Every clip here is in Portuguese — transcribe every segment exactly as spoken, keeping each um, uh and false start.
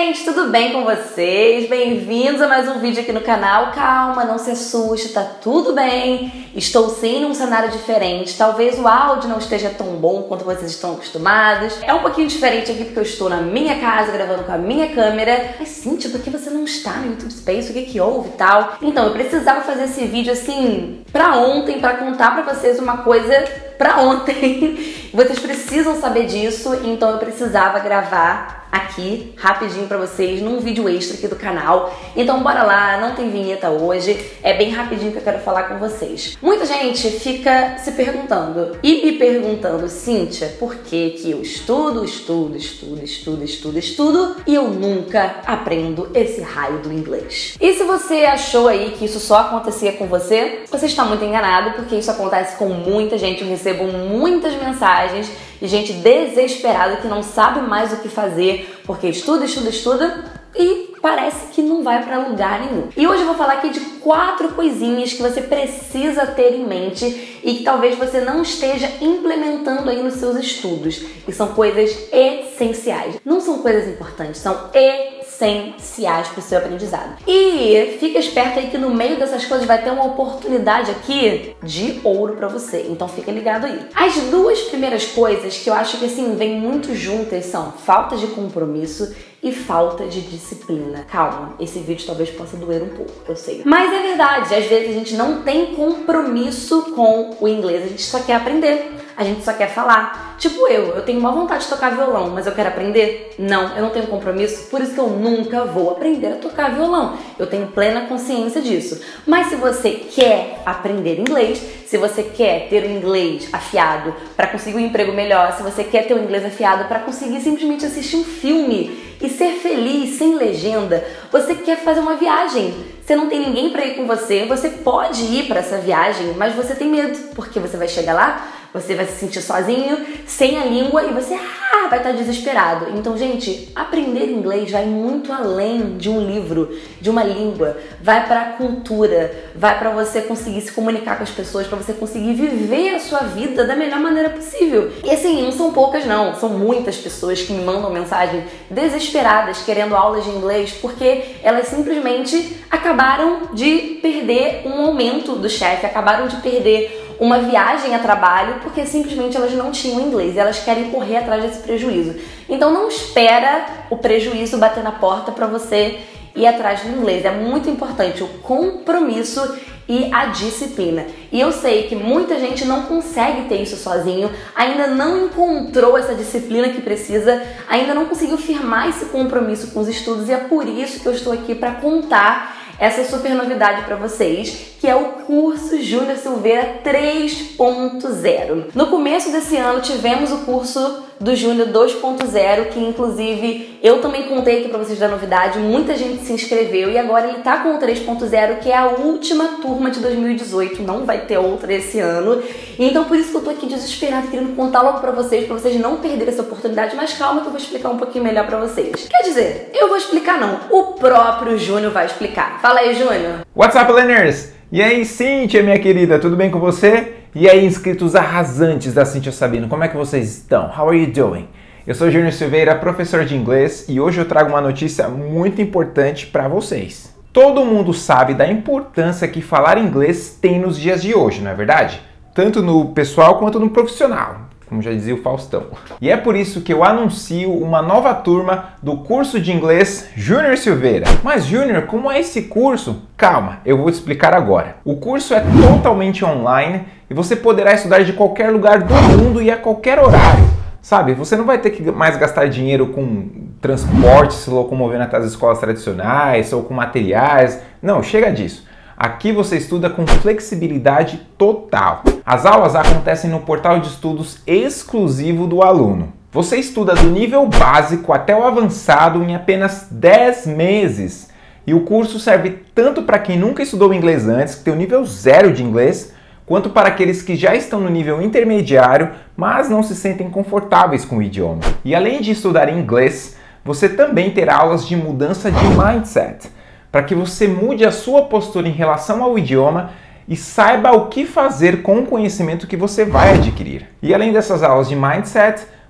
gente, tudo bem com vocês? Bem-vindos a mais um vídeo aqui no canal. Calma, não se assuste, tá tudo bem. Estou sim num cenário diferente. Talvez o áudio não esteja tão bom quanto vocês estão acostumados. É um pouquinho diferente aqui porque eu estou na minha casa gravando com a minha câmera. Mas Cíntia, por que você não está no YouTube Space? O que que houve e tal? Então, eu precisava fazer esse vídeo assim pra ontem, pra contar pra vocês uma coisa pra ontem. Vocês precisam saber disso, então eu precisava gravar aqui rapidinho pra vocês num vídeo extra aqui do canal. Então bora lá, não tem vinheta hoje, é bem rapidinho que eu quero falar com vocês. Muita gente fica se perguntando e me perguntando, Cíntia, por que que eu estudo, estudo, estudo, estudo, estudo, estudo e eu nunca aprendo esse raio do inglês? E se você achou aí que isso só acontecia com você, você está muito enganado, porque isso acontece com muita gente. Eu recebo muitas mensagens de gente desesperada que não sabe mais o que fazer, porque estuda, estuda, estuda e parece que não vai para lugar nenhum. E hoje eu vou falar aqui de quatro coisinhas que você precisa ter em mente e que talvez você não esteja implementando aí nos seus estudos. E são coisas essenciais. Não são coisas importantes, são essenciais para o seu aprendizado. E fica esperto aí que no meio dessas coisas vai ter uma oportunidade aqui de ouro para você. Então fica ligado aí. As duas primeiras coisas que eu acho que assim vêm muito juntas são falta de compromisso e falta de disciplina. Calma, esse vídeo talvez possa doer um pouco, eu sei. Mas é verdade, às vezes a gente não tem compromisso com o inglês, a gente só quer aprender, a gente só quer falar. Tipo eu, eu tenho uma vontade de tocar violão, mas eu quero aprender? Não, eu não tenho compromisso, por isso que eu nunca vou aprender a tocar violão. Eu tenho plena consciência disso. Mas se você quer aprender inglês, se você quer ter o inglês afiado para conseguir um emprego melhor, se você quer ter o inglês afiado para conseguir simplesmente assistir um filme e ser feliz sem legenda, você quer fazer uma viagem, você não tem ninguém para ir com você, você pode ir para essa viagem, mas você tem medo, porque você vai chegar lá, você vai se sentir sozinho, sem a língua e você ah, vai estar desesperado. Então, gente, aprender inglês vai muito além de um livro, de uma língua. Vai para a cultura, vai para você conseguir se comunicar com as pessoas, para você conseguir viver a sua vida da melhor maneira possível. E assim, não são poucas não, são muitas pessoas que me mandam mensagem desesperadas querendo aulas de inglês porque elas simplesmente acabaram de perder um aumento do chefe, acabaram de perder uma viagem a trabalho porque simplesmente elas não tinham inglês e elas querem correr atrás desse prejuízo. Então não espera o prejuízo bater na porta para você ir atrás do inglês. É muito importante o compromisso e a disciplina. E eu sei que muita gente não consegue ter isso sozinho, ainda não encontrou essa disciplina que precisa, ainda não conseguiu firmar esse compromisso com os estudos e é por isso que eu estou aqui para contar essa super novidade para vocês, que é o curso Júnior Silveira três ponto zero. No começo desse ano tivemos o curso do Júnior dois ponto zero, que inclusive eu também contei aqui para vocês da novidade, muita gente se inscreveu e agora ele tá com o três ponto zero, que é a última turma de dois mil e dezoito, não vai ter outra esse ano. Então por isso que eu tô aqui desesperada, querendo contar logo para vocês, para vocês não perderem essa oportunidade, mas calma que eu vou explicar um pouquinho melhor para vocês. Quer dizer, eu vou explicar não, o próprio Júnior vai explicar. Fala aí, Júnior. What's up, learners? E aí, Cíntia, minha querida, tudo bem com você? E aí, inscritos arrasantes da Cíntia Sabino, como é que vocês estão? How are you doing? Eu sou Júnior Silveira, professor de inglês, e hoje eu trago uma notícia muito importante para vocês. Todo mundo sabe da importância que falar inglês tem nos dias de hoje, não é verdade? Tanto no pessoal quanto no profissional, como já dizia o Faustão. E é por isso que eu anuncio uma nova turma do curso de inglês Júnior Silveira. Mas Júnior, como é esse curso? Calma, eu vou te explicar agora. O curso é totalmente online e você poderá estudar de qualquer lugar do mundo e a qualquer horário. Sabe, você não vai ter que mais gastar dinheiro com transporte, se locomovendo até as escolas tradicionais ou com materiais. Não, chega disso. Aqui você estuda com flexibilidade total. As aulas acontecem no portal de estudos exclusivo do aluno. Você estuda do nível básico até o avançado em apenas dez meses. E o curso serve tanto para quem nunca estudou inglês antes, que tem o nível zero de inglês, quanto para aqueles que já estão no nível intermediário, mas não se sentem confortáveis com o idioma. E além de estudar inglês, você também terá aulas de mudança de mindset, para que você mude a sua postura em relação ao idioma e saiba o que fazer com o conhecimento que você vai adquirir. E além dessas aulas de mindset,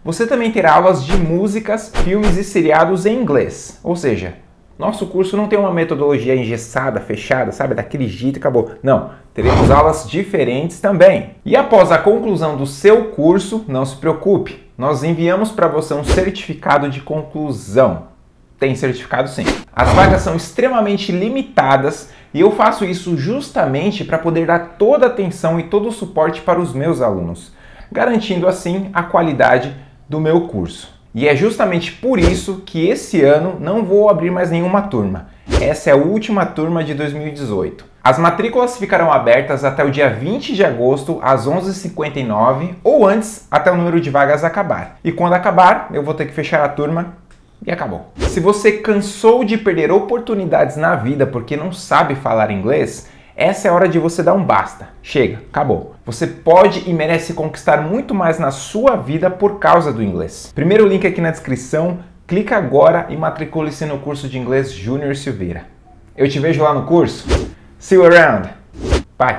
você também terá aulas de músicas, filmes e seriados em inglês. Ou seja, nosso curso não tem uma metodologia engessada, fechada, sabe? Daquele jeito e acabou. Não, teremos aulas diferentes também. E após a conclusão do seu curso, não se preocupe, nós enviamos para você um certificado de conclusão. Tem certificado sim. As vagas são extremamente limitadas e eu faço isso justamente para poder dar toda a atenção e todo o suporte para os meus alunos, garantindo assim a qualidade do meu curso. E é justamente por isso que esse ano não vou abrir mais nenhuma turma. Essa é a última turma de dois mil e dezoito. As matrículas ficarão abertas até o dia vinte de agosto, às onze e cinquenta e nove, ou antes, até o número de vagas acabar. E quando acabar, eu vou ter que fechar a turma e acabou. Se você cansou de perder oportunidades na vida porque não sabe falar inglês, essa é a hora de você dar um basta. Chega, acabou. Você pode e merece conquistar muito mais na sua vida por causa do inglês. Primeiro link aqui na descrição, clica agora e matricule-se no curso de inglês Júnior Silveira. Eu te vejo lá no curso. See you around. Bye.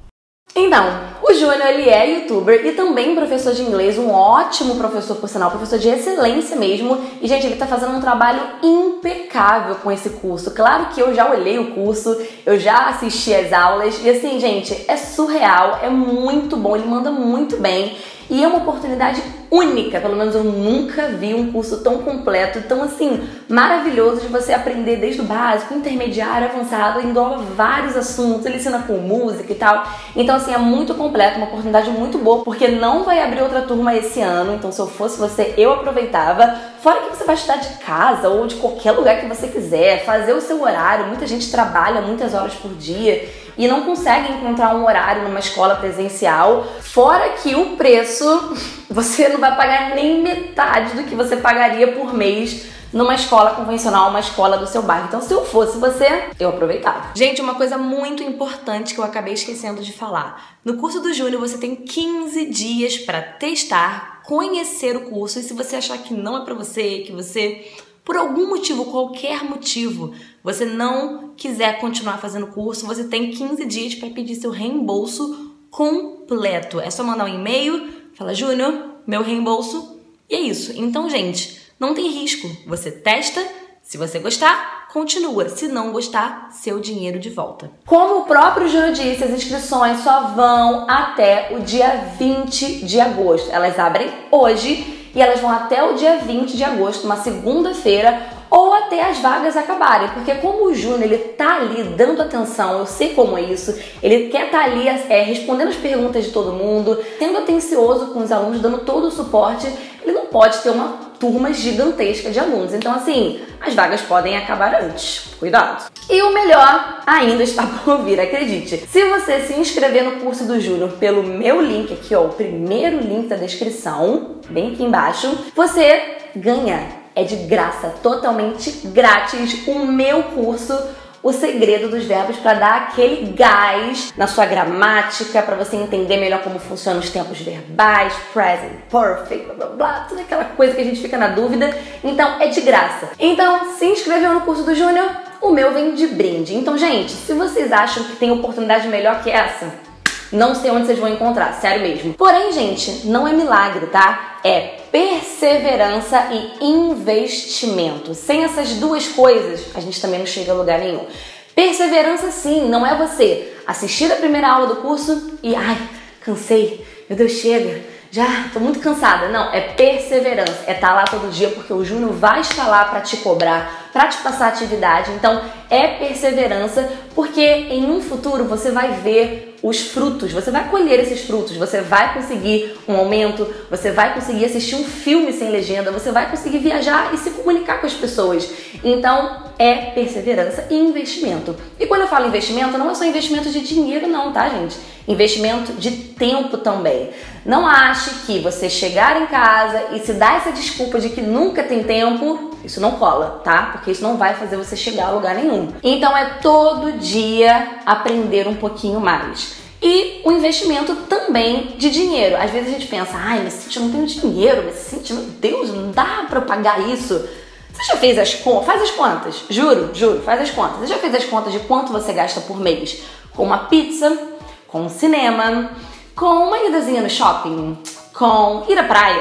Então, o Júnior, ele é youtuber e também professor de inglês, um ótimo professor, por sinal, professor de excelência mesmo. E, gente, ele tá fazendo um trabalho impecável com esse curso. Claro que eu já olhei o curso, eu já assisti as aulas e, assim, gente, é surreal, é muito bom, ele manda muito bem. E é uma oportunidade única, pelo menos eu nunca vi um curso tão completo, tão assim, maravilhoso de você aprender desde o básico, intermediário, avançado, engloba vários assuntos, ele ensina com música e tal. Então assim, é muito completo, uma oportunidade muito boa, porque não vai abrir outra turma esse ano, então se eu fosse você, eu aproveitava. Fora que você vai estudar de casa ou de qualquer lugar que você quiser, fazer o seu horário, muita gente trabalha muitas horas por dia e não consegue encontrar um horário numa escola presencial, fora que o preço, você não vai pagar nem metade do que você pagaria por mês numa escola convencional, uma escola do seu bairro. Então, se eu fosse você, eu aproveitava. Gente, uma coisa muito importante que eu acabei esquecendo de falar. No curso do Júnior, você tem quinze dias para testar, conhecer o curso, e se você achar que não é para você, que você, por algum motivo, qualquer motivo, você não quiser continuar fazendo o curso, você tem quinze dias para pedir seu reembolso completo. É só mandar um e-mail, fala, Júnior, meu reembolso, e é isso. Então, gente, não tem risco. Você testa, se você gostar, continua. Se não gostar, seu dinheiro de volta. Como o próprio Júnior disse, as inscrições só vão até o dia vinte de agosto. Elas abrem hoje e elas vão até o dia vinte de agosto, uma segunda-feira, ou até as vagas acabarem, porque como o Júnior, ele tá ali dando atenção, eu sei como é isso, ele quer estar tá ali é, respondendo as perguntas de todo mundo, sendo atencioso com os alunos, dando todo o suporte, ele não pode ter uma turma gigantesca de alunos. Então, assim, as vagas podem acabar antes. Cuidado. E o melhor ainda está por vir, acredite. Se você se inscrever no curso do Júnior pelo meu link aqui, ó, o primeiro link da descrição, bem aqui embaixo, você ganha. É de graça, totalmente grátis, o meu curso, O Segredo dos Verbos, para dar aquele gás na sua gramática, para você entender melhor como funcionam os tempos verbais, present, perfect, blá blá blá, toda aquela coisa que a gente fica na dúvida. Então, é de graça. Então, se inscreveu no curso do Júnior, o meu vem de brinde. Então, gente, se vocês acham que tem oportunidade melhor que essa, não sei onde vocês vão encontrar, sério mesmo. Porém, gente, não é milagre, tá? É perseverança e investimento. Sem essas duas coisas, a gente também não chega a lugar nenhum. Perseverança, sim, não é você assistir a primeira aula do curso e, ai, cansei, meu Deus, chega, já tô muito cansada. Não, é perseverança, é estar lá todo dia, porque o Júnior vai estar lá para te cobrar, para te passar atividade. Então, é perseverança, porque em um futuro você vai ver os frutos, você vai colher esses frutos, você vai conseguir um aumento, você vai conseguir assistir um filme sem legenda, você vai conseguir viajar e se comunicar com as pessoas. Então, é perseverança e investimento. E quando eu falo investimento, não é só investimento de dinheiro não, tá, gente? Investimento de tempo também. Não ache que você chegar em casa e se dar essa desculpa de que nunca tem tempo, isso não cola, tá? Porque isso não vai fazer você chegar a lugar nenhum. Então é todo dia aprender um pouquinho mais. E o investimento também de dinheiro. Às vezes a gente pensa, ai, mas Cintia, eu não tenho dinheiro, mas Cintia, meu Deus, não dá pra eu pagar isso. Você já fez as contas? Faz as contas, juro, juro, faz as contas. Você já fez as contas de quanto você gasta por mês com uma pizza, com um cinema, com uma idazinha no shopping, com ir à praia,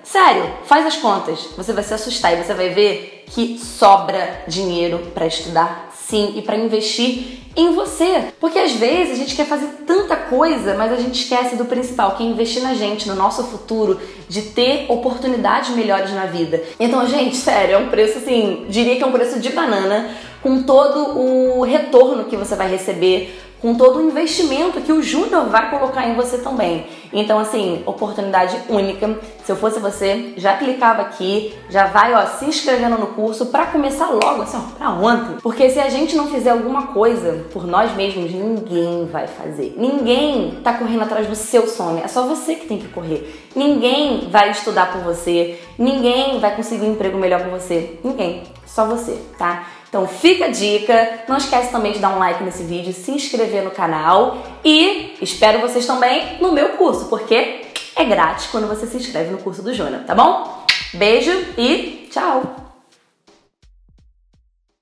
Sério, faz as contas. Você vai se assustar e você vai ver que sobra dinheiro pra estudar, sim, e pra investir em você. Porque às vezes a gente quer fazer tanta coisa, mas a gente esquece do principal, que é investir na gente, no nosso futuro, de ter oportunidades melhores na vida. Então, gente, sério, é um preço assim, diria que é um preço de banana, com todo o retorno que você vai receber, com todo o investimento que o Júnior vai colocar em você também. Então, assim, oportunidade única. Se eu fosse você, já clicava aqui, já vai, ó, se inscrevendo no curso pra começar logo, assim, ó, pra ontem. Porque se a gente não fizer alguma coisa por nós mesmos, ninguém vai fazer. Ninguém tá correndo atrás do seu sonho. É só você que tem que correr. Ninguém vai estudar por você. Ninguém vai conseguir um emprego melhor por você. Ninguém. Só você, tá? Então fica a dica, não esquece também de dar um like nesse vídeo, se inscrever no canal e espero vocês também no meu curso, porque é grátis quando você se inscreve no curso do Júnior, tá bom? Beijo e tchau!